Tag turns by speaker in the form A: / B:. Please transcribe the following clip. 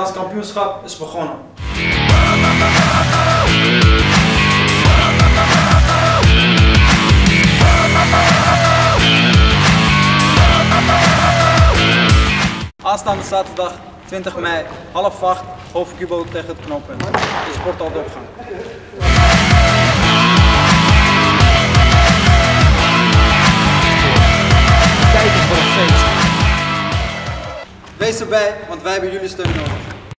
A: Nederlands kampioenschap is begonnen. Aanstaande zaterdag 20 mei, 7:30, Hoofdcubo tegen het knooppunt. De sporthal Doopgang. Kijk eens voor een feest. Wees erbij, want wij hebben jullie steun nodig.